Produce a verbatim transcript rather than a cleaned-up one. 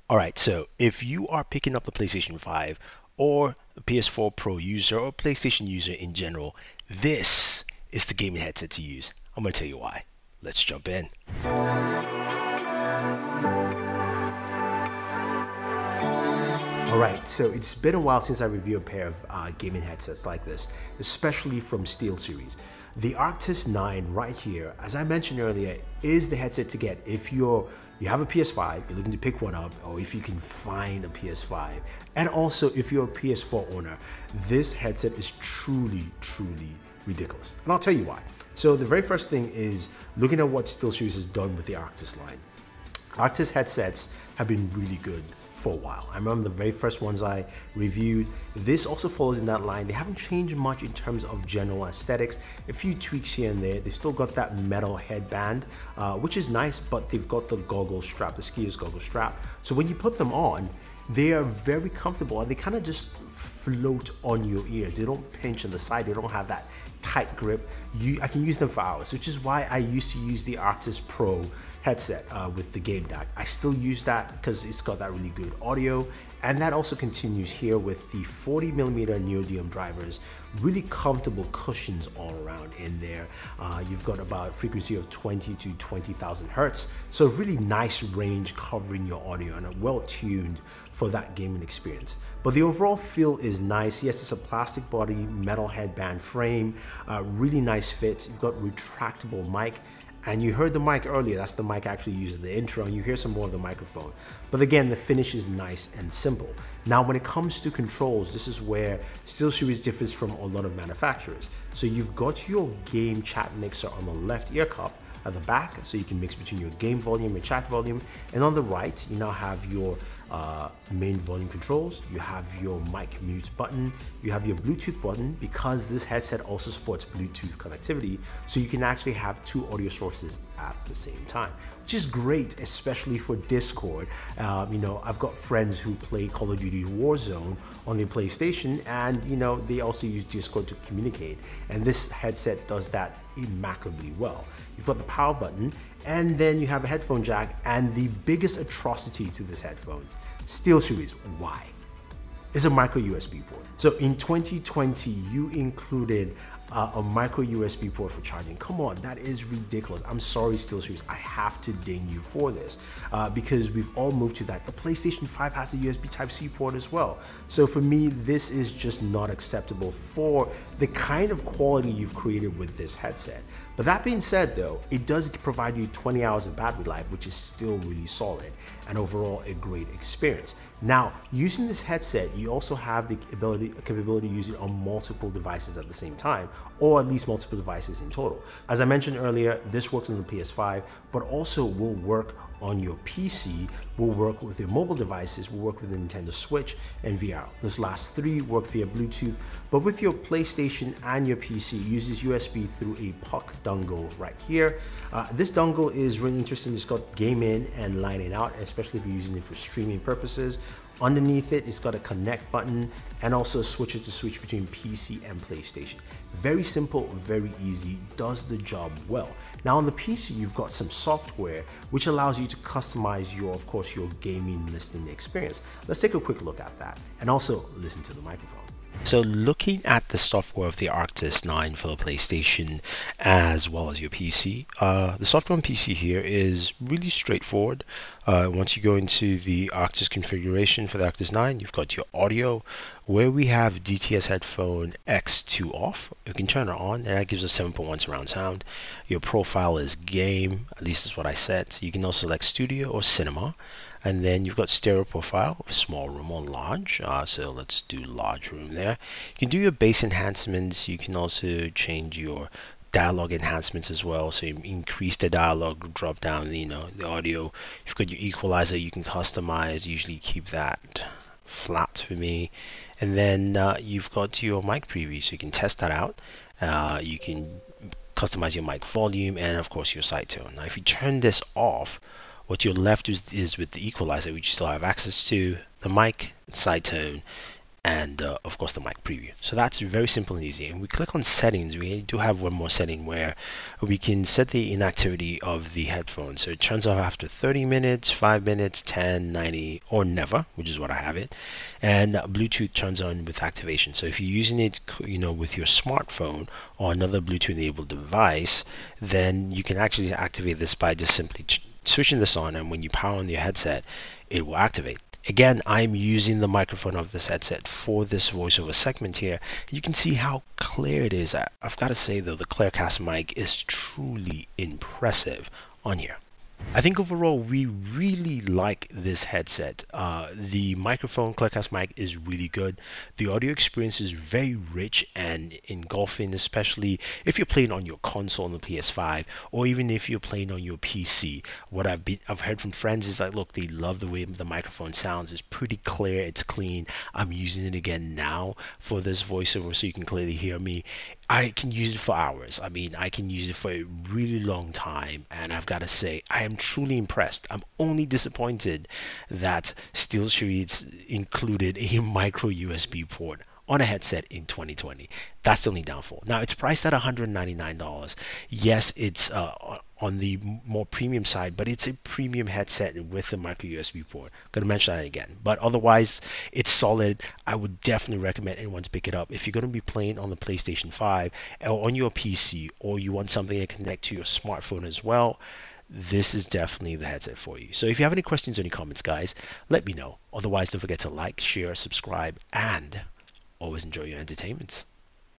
All right, so if you are picking up the PlayStation five or a P S four Pro user or PlayStation user in general, this is the gaming headset to use. I'm going to tell you why. Let's jump in. All right, so it's been a while since I reviewed a pair of uh, gaming headsets like this, especially from SteelSeries. The Arctis nine right here, as I mentioned earlier, is the headset to get if you're you have a P S five, you're looking to pick one up, or if you can find a P S five. And also, if you're a P S four owner, this headset is truly, truly ridiculous. And I'll tell you why. So the very first thing is looking at what SteelSeries has done with the Arctis line. Arctis headsets have been really good for a while. I remember the very first ones I reviewed. This also follows in that line. They haven't changed much in terms of general aesthetics. A few tweaks here and there. They've still got that metal headband, uh, which is nice, but they've got the goggle strap, the skiers goggle strap. So when you put them on, they are very comfortable and they kind of just float on your ears. They don't pinch on the side. They don't have that tight grip. You, I can use them for hours, which is why I used to use the Arctis Pro headset uh, with the Game D A C. I still use that because it's got that really good audio, and that also continues here with the forty millimeter neodymium drivers. Really comfortable cushions all around in there. Uh, you've got about a frequency of twenty to twenty thousand hertz, so really nice range covering your audio and are well tuned for that gaming experience. But the overall feel is nice. Yes, it's a plastic body, metal headband frame, uh, really nice fit. You've got retractable mic. And you heard the mic earlier, that's the mic I actually used in the intro, and you hear some more of the microphone. But again, the finish is nice and simple. Now, when it comes to controls, this is where SteelSeries differs from a lot of manufacturers. So you've got your game chat mixer on the left ear cup at the back, so you can mix between your game volume and chat volume. And on the right, you now have your uh, main volume controls, you have your mic mute button, you have your Bluetooth button, because this headset also supports Bluetooth connectivity, so you can actually have two audio sources at the same time, which is great, especially for Discord. Um, you know, I've got friends who play Call of Duty Warzone on their PlayStation, and you know, they also use Discord to communicate, and this headset does that immaculately well. You've got the power button, and then you have a headphone jack, and the biggest atrocity to this headphones, SteelSeries, why? Is a micro U S B port. So in twenty twenty, you included uh, a micro U S B port for charging. Come on, that is ridiculous. I'm sorry, SteelSeries, I have to ding you for this uh, because we've all moved to that. The PlayStation five has a U S B Type C port as well. So for me, this is just not acceptable for the kind of quality you've created with this headset. But that being said though, it does provide you twenty hours of battery life, which is still really solid and overall a great experience. Now, using this headset, you also have the ability, capability to use it on multiple devices at the same time, or at least multiple devices in total. As I mentioned earlier, this works on the P S five, but also will work on your P C, will work with your mobile devices, will work with the Nintendo Switch and V R. Those last three work via Bluetooth, but with your PlayStation and your P C, it uses U S B through a puck dongle right here. Uh, this dongle is really interesting. It's got game in and line in out, especially if you're using it for streaming purposes. Underneath it, it's got a connect button and also a switcher to switch between P C and PlayStation. Very simple, very easy, does the job well. Now on the P C, you've got some software which allows you to customize your, of course, your gaming listening experience. Let's take a quick look at that and also listen to the microphone. So looking at the software of the Arctis nine for the PlayStation as well as your P C, uh, the software on P C here is really straightforward. Uh, once you go into the Arctis configuration for the Arctis nine, you've got your audio where we have D T S headphone X two off. You can turn it on and that gives us seven point one surround sound. Your profile is game, at least that's what I set. You can also select studio or cinema. And then you've got stereo profile, small room or large. Uh, so let's do large room there. You can do your bass enhancements. You can also change your dialogue enhancements as well. So you increase the dialogue, drop down, you know, the audio. You've got your equalizer. You can customize. Usually keep that flat for me. And then uh, you've got your mic preview, so you can test that out. Uh, you can customize your mic volume and of course your side tone. Now, if you turn this off, what you're left is, is with the equalizer, which you still have access to, the mic, side tone, and uh, of course the mic preview. So that's very simple and easy. And we click on settings. We do have one more setting where we can set the inactivity of the headphones. So it turns off after thirty minutes, five minutes, ten, ninety, or never, which is what I have it. And Bluetooth turns on with activation. So if you're using it, you know, with your smartphone or another Bluetooth enabled device, then you can actually activate this by just simply ch- switching this on, and when you power on your headset, it will activate. Again, I'm using the microphone of this headset for this voiceover segment here. You can see how clear it is. I've got to say though, the Clearcast mic is truly impressive on here. I think overall we really like this headset. Uh, the microphone, Clearcast mic, is really good. The audio experience is very rich and engulfing, especially if you're playing on your console on the P S five, or even if you're playing on your P C. What I've been, I've heard from friends is like, look, they love the way the microphone sounds. It's pretty clear, it's clean. I'm using it again now for this voiceover, so you can clearly hear me. I can use it for hours. I mean, I can use it for a really long time, and I've got to say, I am truly impressed. I'm only disappointed that SteelSeries included a micro U S B port on a headset in twenty twenty. That's the only downfall. Now, it's priced at one hundred ninety-nine dollars. Yes, it's uh, on the more premium side, but it's a premium headset with a micro U S B port. I'm going to mention that again. But otherwise, it's solid. I would definitely recommend anyone to pick it up. If you're going to be playing on the PlayStation five or on your P C, or you want something to connect to your smartphone as well, this is definitely the headset for you. So if you have any questions or any comments, guys, let me know. Otherwise, don't forget to like, share, subscribe, and always enjoy your entertainment.